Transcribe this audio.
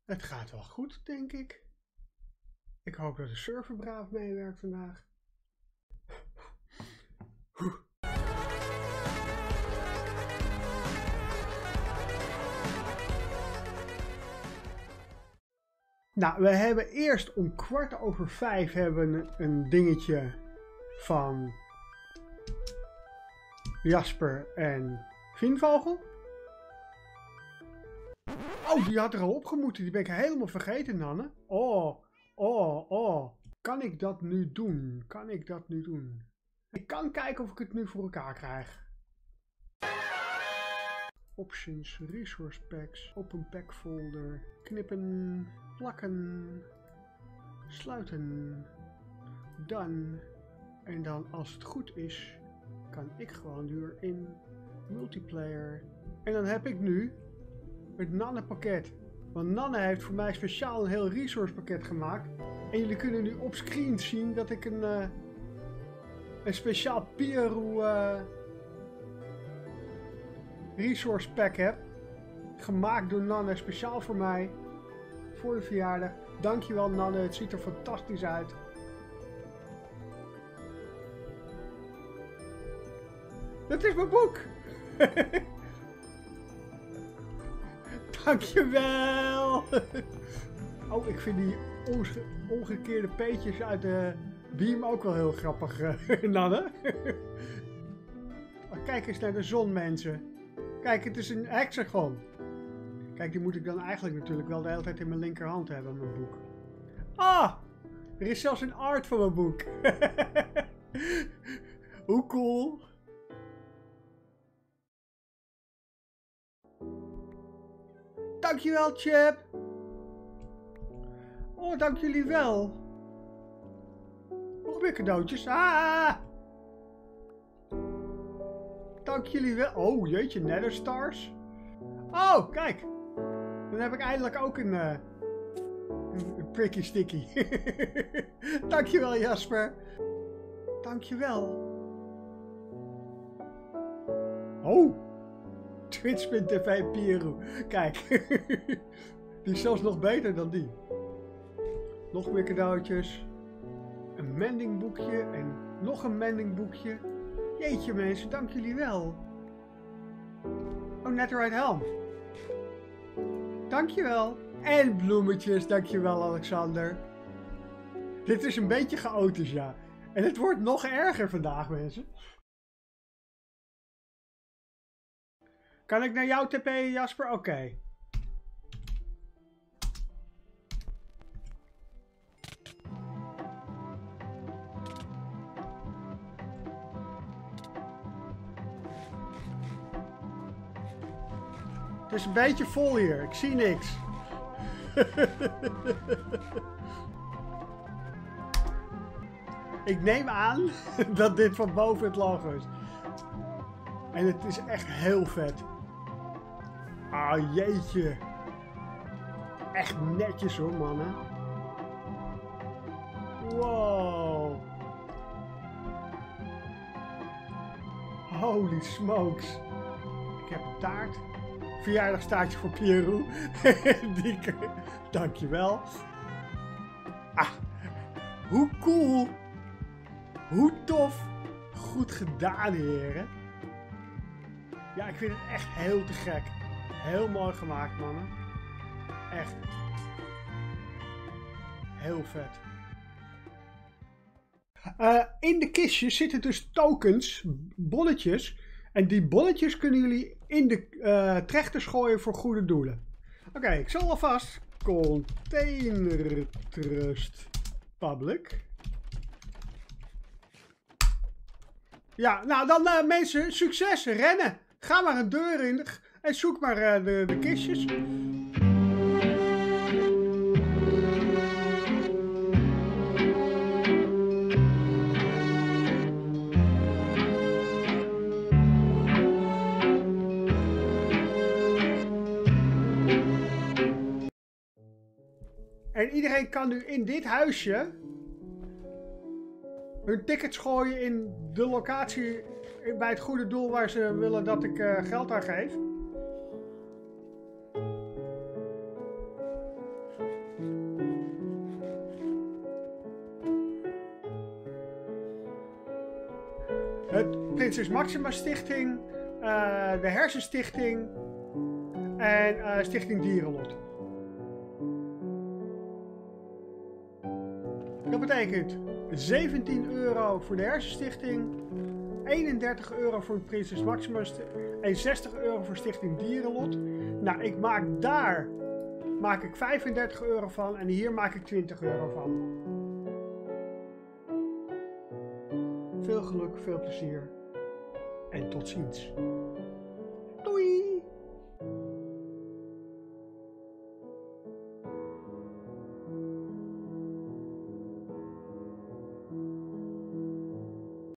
Het gaat wel goed, denk ik. Ik hoop dat de server braaf meewerkt vandaag. Nou, we hebben eerst om 5:15 hebben een dingetje van Jasper en Vinvogel. Oh, die had er al opgemoeten. Die ben ik helemaal vergeten, Nanne. Oh. Kan ik dat nu doen? Ik kan kijken of ik het nu voor elkaar krijg. Options, resource packs, open pack folder, knippen, plakken, sluiten, done. En dan als het goed is, kan ik gewoon weer in multiplayer. En dan heb ik nu het Nanne pakket. Want Nanne heeft voor mij speciaal een heel resource pakket gemaakt. En jullie kunnen nu op screen zien dat ik een speciaal Pieru resource pack heb. Gemaakt door Nanne, speciaal voor mij. Voor de verjaardag. Dankjewel Nanne, het ziet er fantastisch uit. Dat is mijn boek! Dankjewel! Oh, ik vind die omgekeerde peetjes uit de beam ook wel heel grappig, Nanne. Kijk eens naar de zon, mensen. Kijk, het is een hexagon. Kijk, die moet ik dan eigenlijk natuurlijk wel de hele tijd in mijn linkerhand hebben, mijn boek. Ah! Er is zelfs een art van mijn boek. Hoe cool! Dankjewel, Chip! Oh, dank jullie wel. Nog meer cadeautjes. Ah! Dank jullie wel. Oh, jeetje, Nether Stars. Oh, kijk. Dan heb ik eindelijk ook een pricky sticky. Dankjewel, Jasper. Dankjewel. Oh. Twitch.tv Pieru. Kijk. Die is zelfs nog beter dan die. Nog meer cadeautjes. Een mendingboekje en nog een mendingboekje. Jeetje mensen, dank jullie wel. Oh, Netherite helm. Dankjewel. En bloemetjes, dankjewel Alexander. Dit is een beetje chaotisch, ja. En het wordt nog erger vandaag, mensen. Kan ik naar jou TP, Jasper? Oké. Het is een beetje vol hier. Ik zie niks. Ik neem aan dat dit van boven het logo is. En het is echt heel vet. Ah, jeetje. Echt netjes hoor, mannen. Wow. Holy smokes. Ik heb een taart. Verjaardagstaartje voor Pieru. Dankjewel. Ah, hoe cool. Hoe tof. Goed gedaan, heren. Ja, ik vind het echt heel te gek. Heel mooi gemaakt, mannen. Echt. Heel vet. In de kistjes zitten dus tokens, bonnetjes. En die bonnetjes kunnen jullie in de trechters gooien voor goede doelen. Oké, ik zal alvast Container Trust Public. Ja, nou dan mensen, succes, rennen. Ga maar een deur in en zoek maar de kistjes. En iedereen kan nu in dit huisje hun tickets gooien in de locatie bij het goede doel waar ze willen dat ik geld aan geef. Prinses Maxima Stichting, de Hersenstichting en Stichting Dierenlot. Dat betekent 17 euro voor de Hersenstichting, 31 euro voor Prinses Maxima en 60 euro voor Stichting Dierenlot. Nou, ik maak ik 35 euro van en hier maak ik 20 euro van. Veel geluk, veel plezier en tot ziens. Doei!